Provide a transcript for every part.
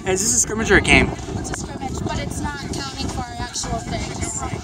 Is this a scrimmage or a game? It's a scrimmage, but it's not counting for our actual things.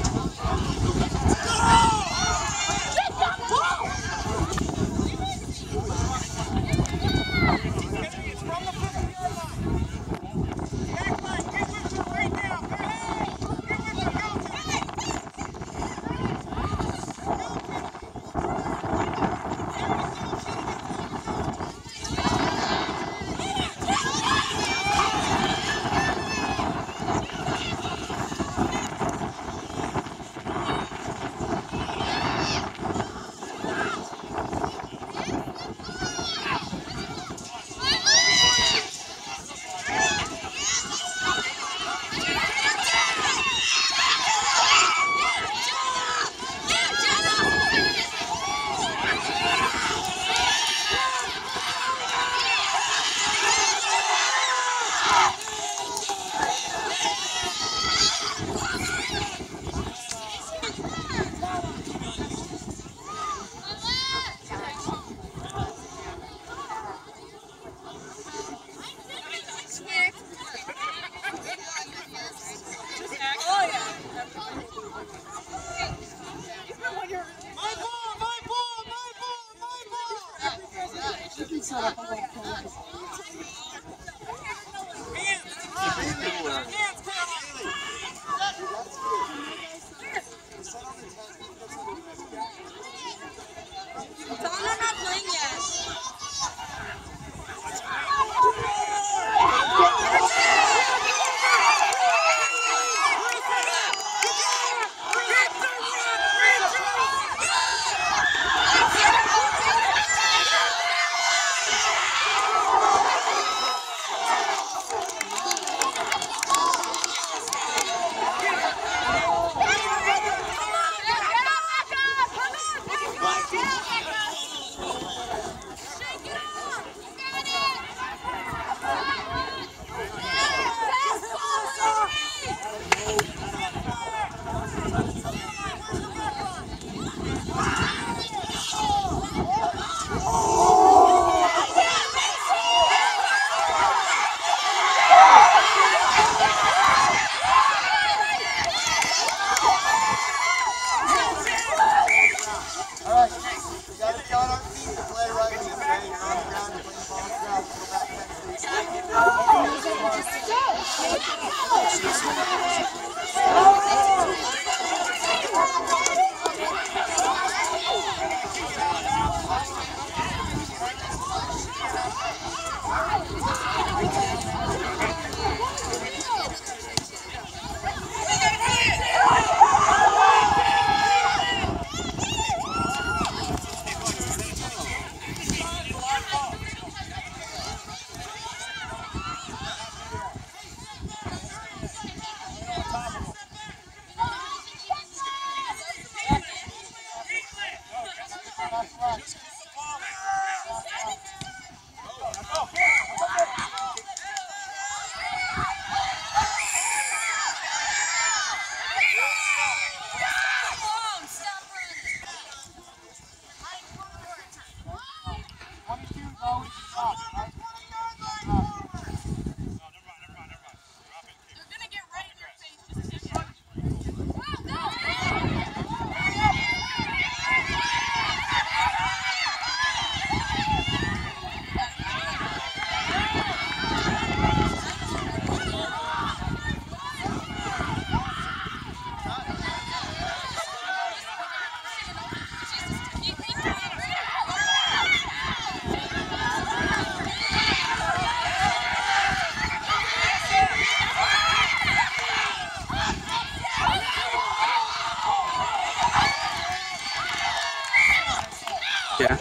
Yeah.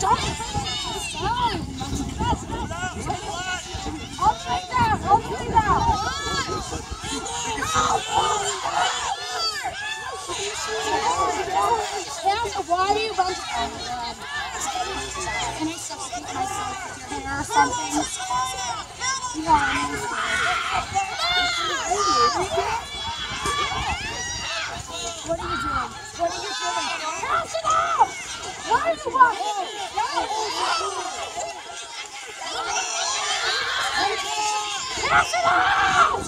Why do you run? Oh my god. Can I substitute myself with your hair or something? No, what are you doing? What are you doing? Pass it out! Why are you walking? Pass it out!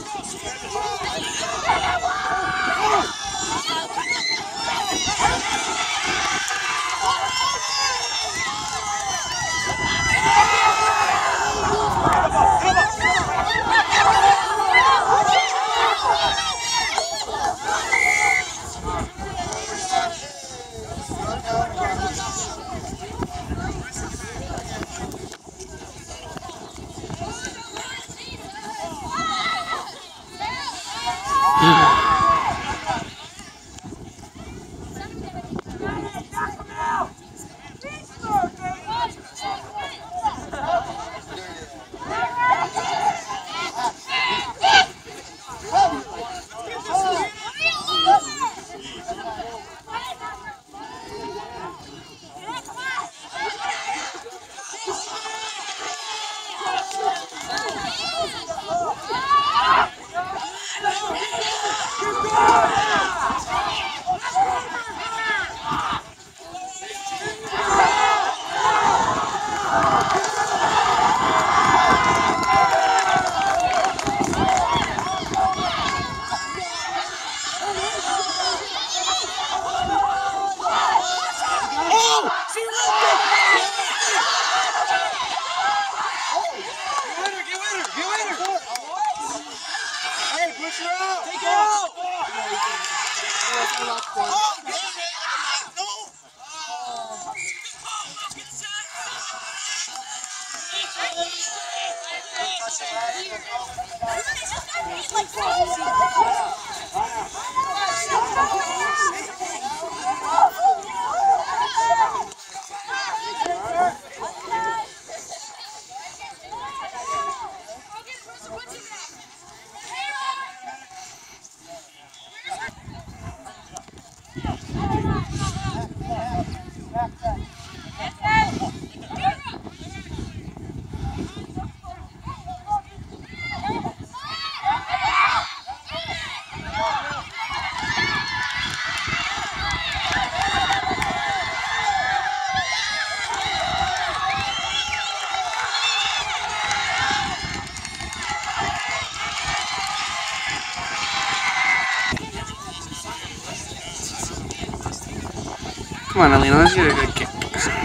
Come on, Alina, let's get a good kick.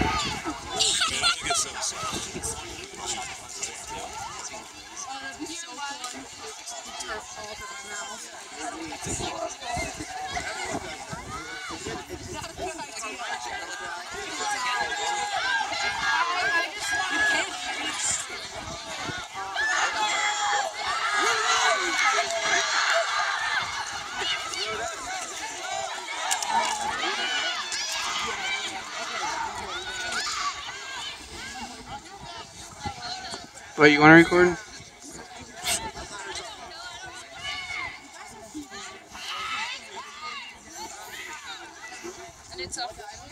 What, you want to record? And it's up.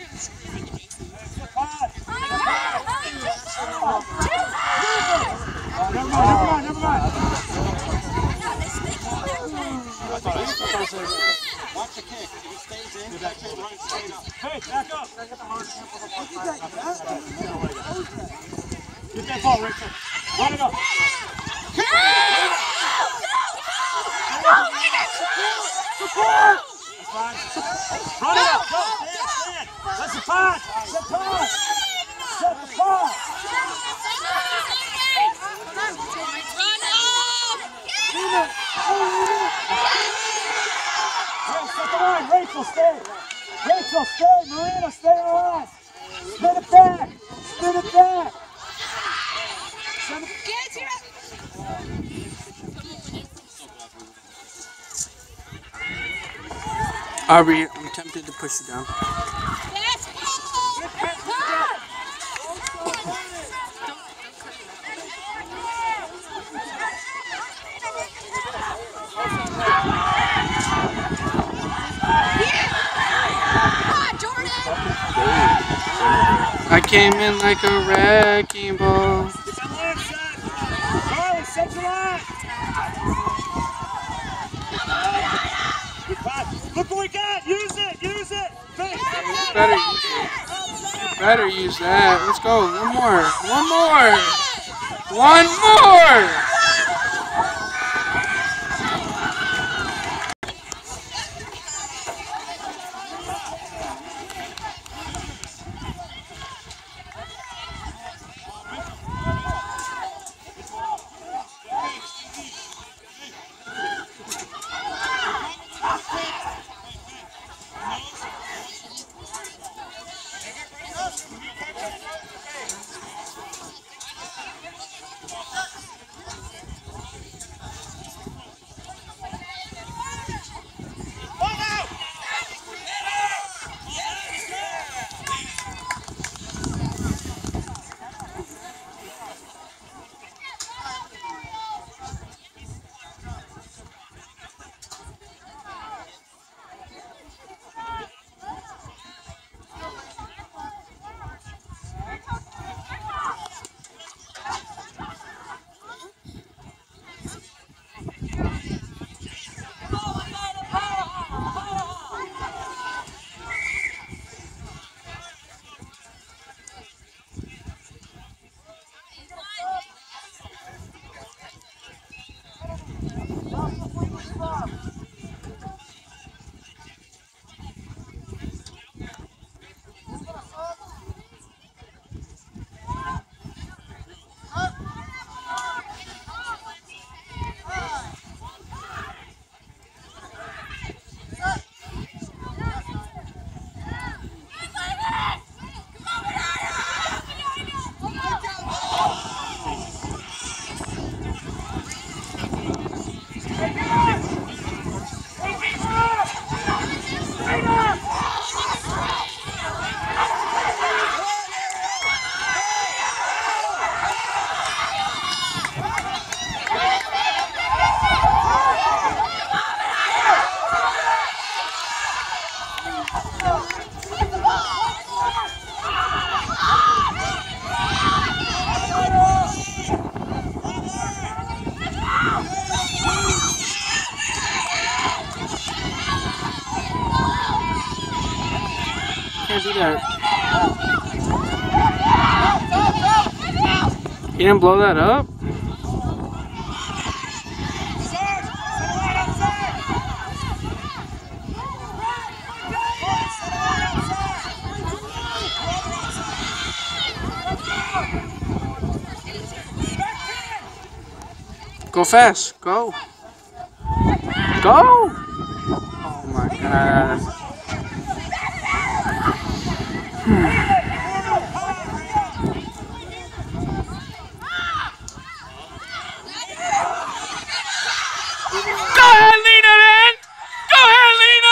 Never mind. Watch the kick. If it stays in, that kick runs straight up. Hey, back up. Get that ball, Rachel. Run it up. Support! Run it up. Go. Stand. That's the pass. Set the pass. Set the pass. Set the line. Rachel, stay. Rachel, stay. Marina, stay on. Spin it back. Spin it back. Aubrey, I'm tempted to push you down. I came in like a wrecking ball. Get that line set. Carly, set your line. Good pass. Look what we got. Use it. Use it. Finish. You better use it. You better use that. Let's go. One more. One more. One more. Can't do that. You didn't blow that up? Go fast. Go. Go! Oh my god. Go ahead, Lena, man! Go ahead, Lena!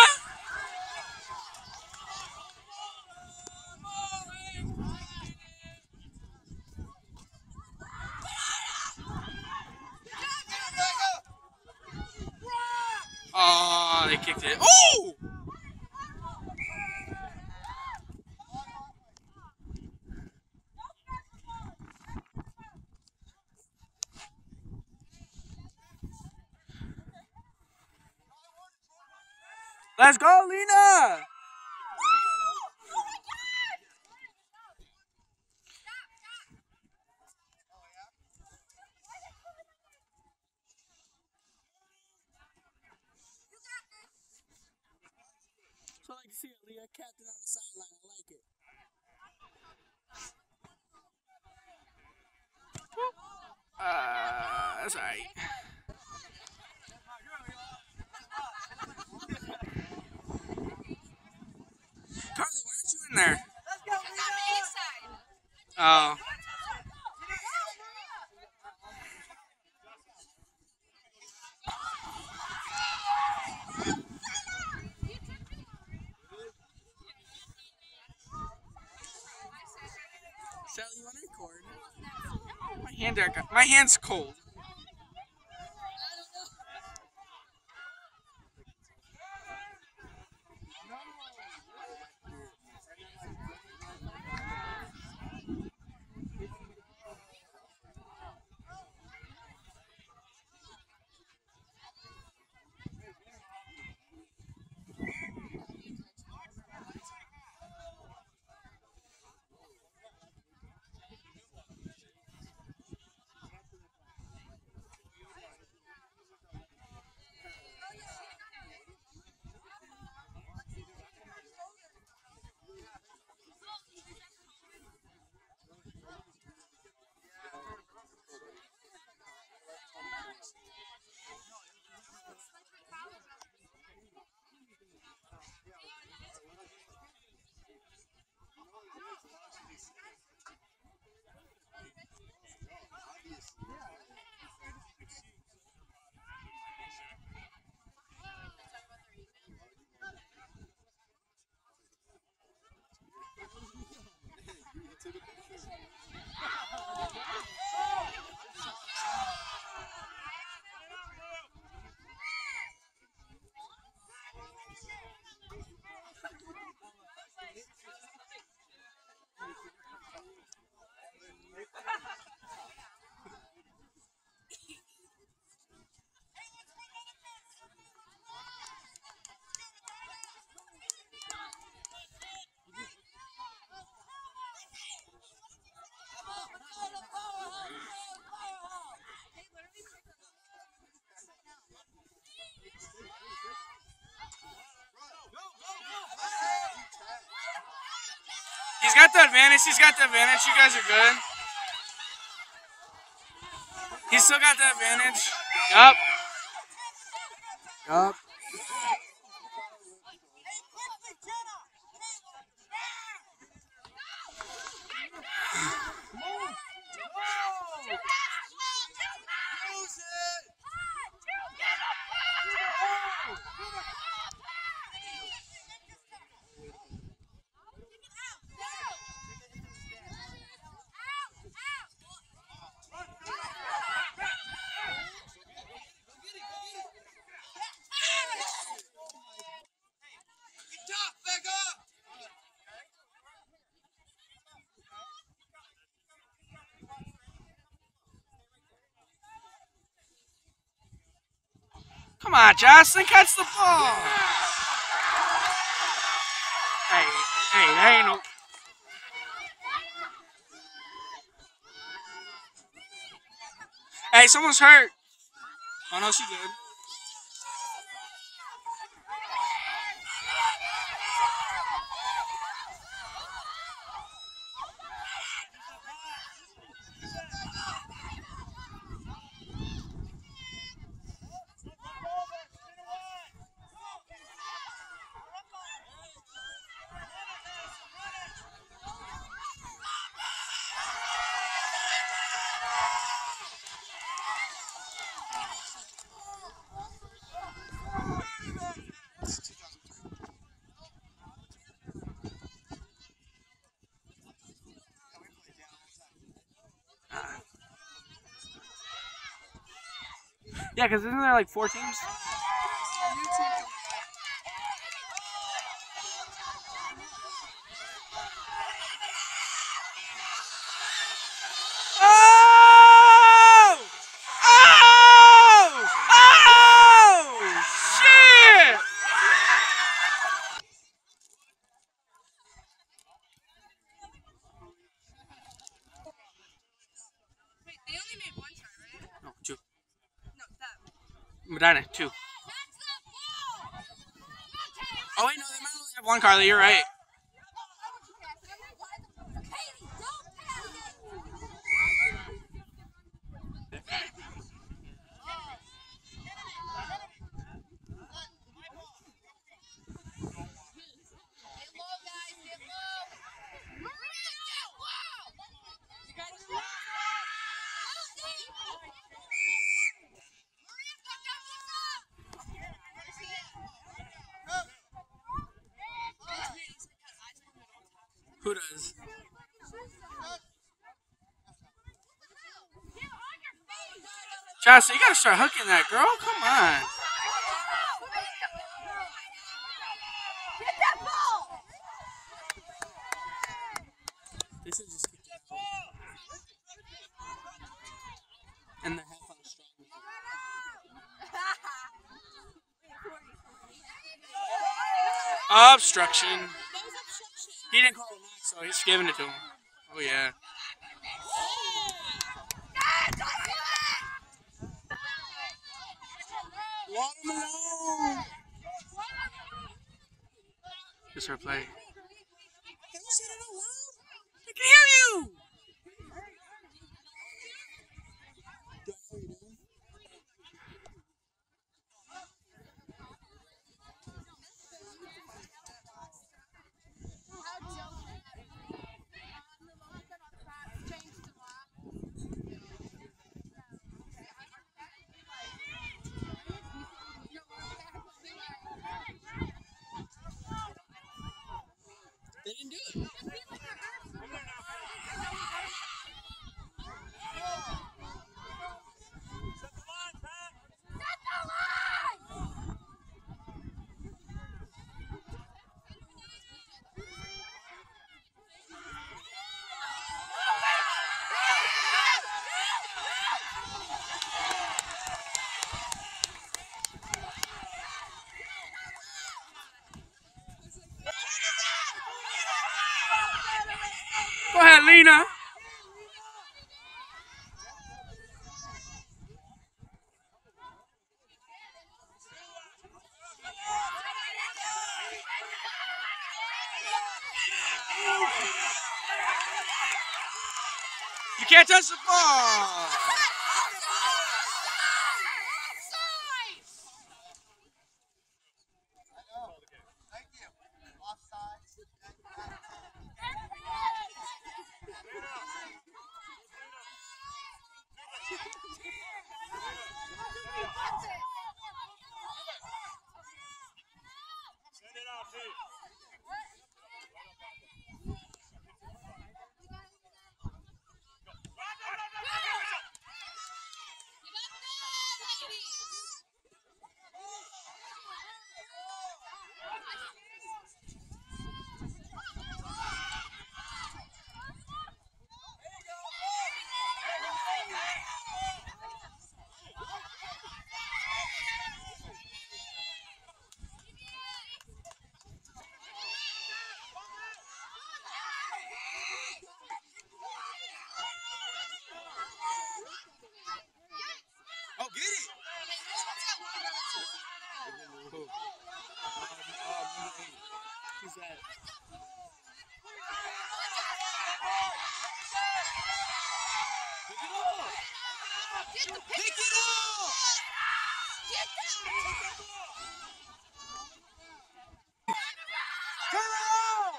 Oh, they kicked it. Oh! Let's go, Lena! So I like to see a Leah captain on the sideline. I like it. That's alright. Carly, why aren't you in there? Oh. Shelly, you want to record? My hand's cold. He's got the advantage. He's got the advantage. You guys are good. He's still got the advantage. Yup. Yup. Come on, Jocelyn, catch the ball. Hey, there ain't no. Hey, someone's hurt. Oh no, she good. Yeah, because isn't there like 4 teams? Oh! Oh! Oh! Shit! Wait, they only made one try, right? No, 2. No, that. Medina, 2. Oh wait, no, they might only have 1, Carly. You're right. Who does? Chelsea, you gotta start hooking that girl. Come on. Get that ball! They should just kick it out. And the half on the strong. Obstruction. He didn't call it knock, so he's giving it to him. Oh yeah. Let him alone. Just her play. Can you say that out loud? I can hear you. Go ahead, Lena. You can't touch the ball. Send it out, Pete. Oh, get it! Who's that? Pick it up! Pick it up! Get that! Turn around!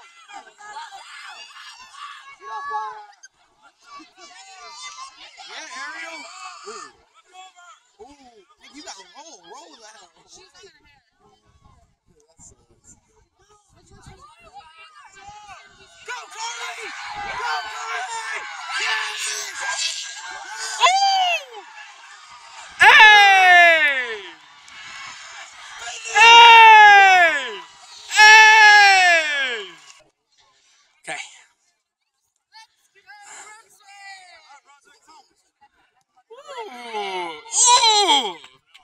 Yeah, Ariel. Ooh. Ooh. You gotta roll that. She's on her hair. Go, Carly! Go, Carly! Yes! Ooh! Hey! Hey! Hey! Okay. Ooh! Ooh!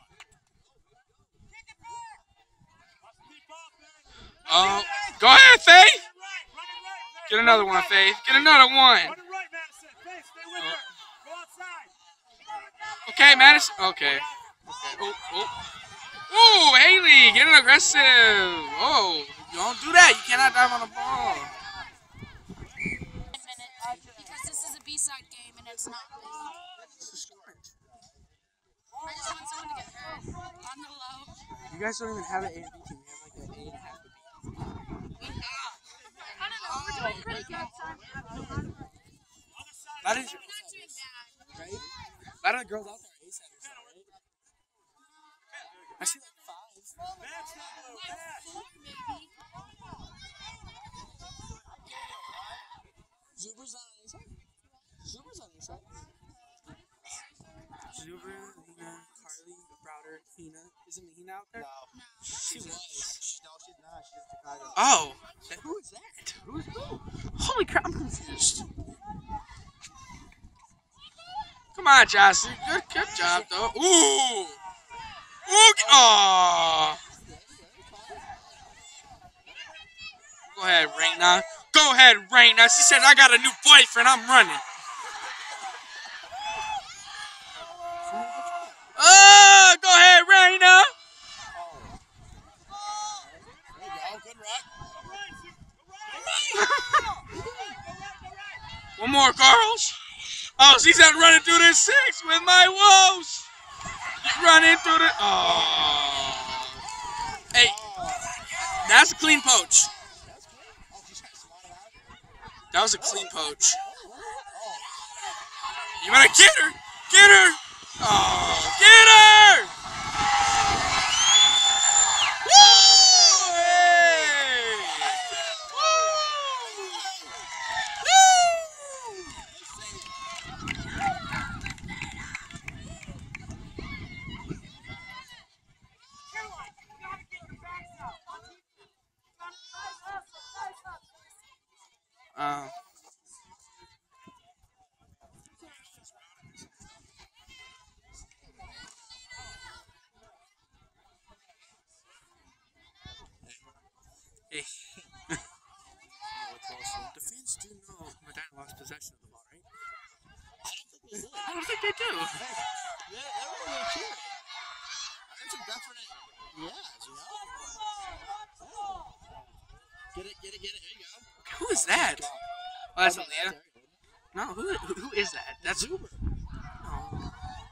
Go ahead, Faith. Get another one, Faith. Get another one. Run it right, Madison. Faith, stay with her. Go outside. Okay, Madison. Okay. Oh, oh. Ooh, Haley, getting aggressive. Oh, you don't do that. You cannot dive on the ball. Because this is a B-side game and it's not league. I just want someone to get hurt on the low. You guys don't even have an A and B team. You have like an A and a half a B. I don't know. We're doing pretty good. That is We're not doing bad. right. A lot of the girls out there are A-setters, right? I see like 5. Match that blue. Match. Maybe. Zuber's on your side. Zuber's on your side. Zuber, Lena, Carly, Browder, Hina. Isn't Hina out there? No. She was. No, she's not. She's in Chicago. Oh. Who is that? Who's who? Holy crap, I'm confused. Come on, Josh. Good job, though. Ooh. Ooh. Aww. Go ahead, Raina. Go ahead, Raina. She said, I got a new boyfriend. I'm running. Oh, go ahead, Raina. There you go. Good run. One more, girls. Oh, she said running through the 6 with my woes. Running through the... Oh. Hey, that's a clean poach. That was a clean poach. You better get her. Get her. Oh, get her. Woo! Hey. Woo! did too. Yeah, everyone was cheering. I heard some definite yes, you know? Get it. There you go. Who is that? Oh, that's That's Aaliyah. No, who is that? That's Zuber. no.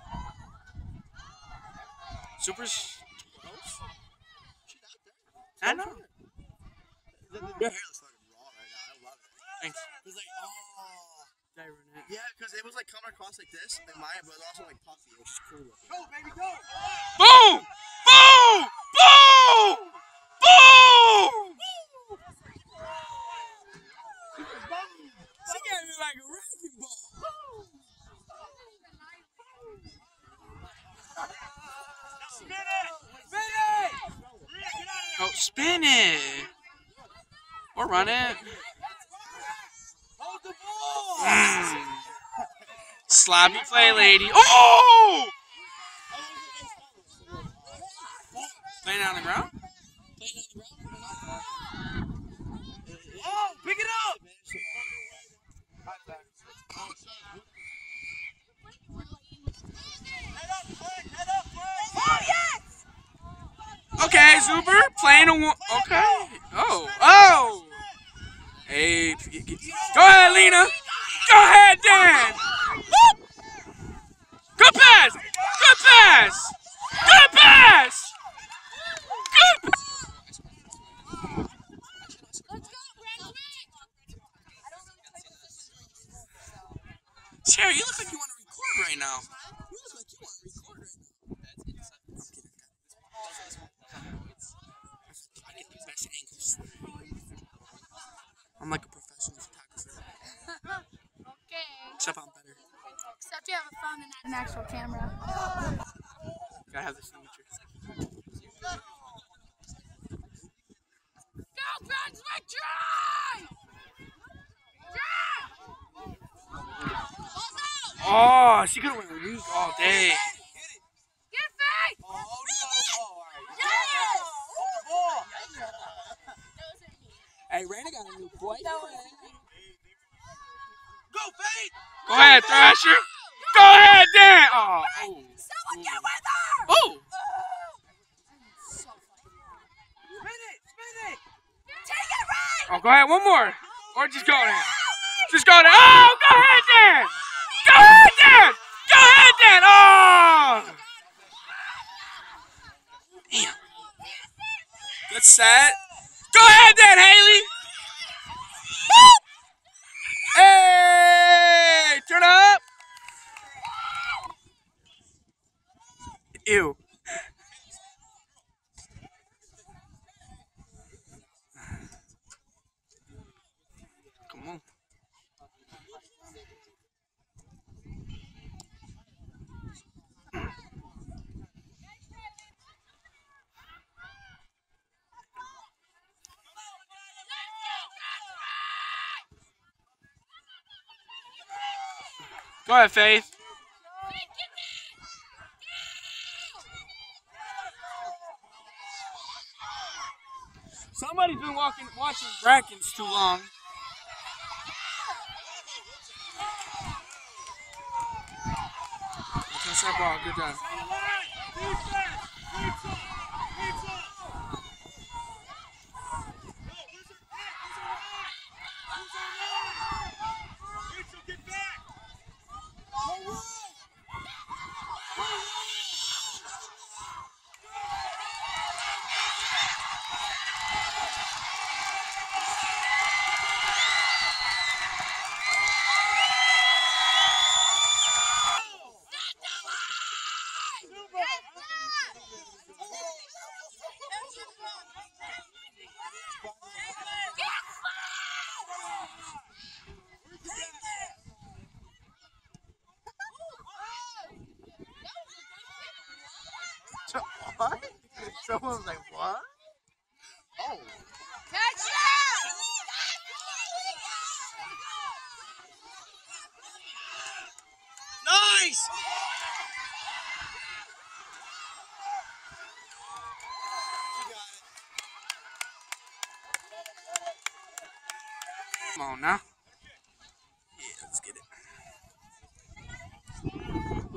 Super's. She's out there. I know. Your hair looks fucking raw right now. I love it. Thanks. It's like, oh. Did I ruin it? Yeah, because it was like coming across like this, like mine, but it was also like puffy, which is cool looking. Go, baby, go! Boom! Boom! Boom! Boom! She gave me like a wrecking ball. Spin it! Spin it! Oh, spin it! Or run it. Hold the ball! Sloppy play, lady. Oh! Playing on the ground? Oh, pick it up! Okay, Zuber, playing a one. Okay. Oh. Hey, go ahead, Lena. Go ahead, Dan. Good pass. Good pass. Good pass. Good. Cherry, you look like you want to record right now. You look like you want to record right now. I get the best angles. I'm like a professional photographer. Okay. Except I'm better. Except you have a phone and not an actual camera. Gotta have the signature. Go, Brunswick, try! Oh, she could have went weak all day. Get Faith! Oh, no. Oh, all right. Yes! Hold the ball. Hey, Raina got a new boyfriend. Go, Faith! Go ahead, Thrasher. Go ahead, Dan. Oh. Someone get with her! Oh. Spin it! Take it right! Oh, go ahead, one more. Or just go down. Just go down. Oh, go ahead, Dan. Go ahead, Dan. Go ahead, Dan. Oh. Damn. Good set. Go ahead, Dan, Haley. Hey, turn up. Ew. Come on. Go ahead, Faith. Somebody's been watching Brackens too long. That's that ball. Good job. What? Someone was like, what? Oh. Catch it! Nice! Come on now. Yeah, let's get it.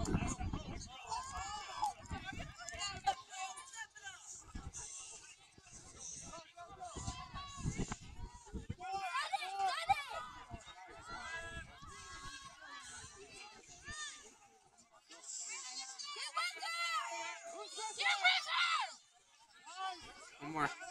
more.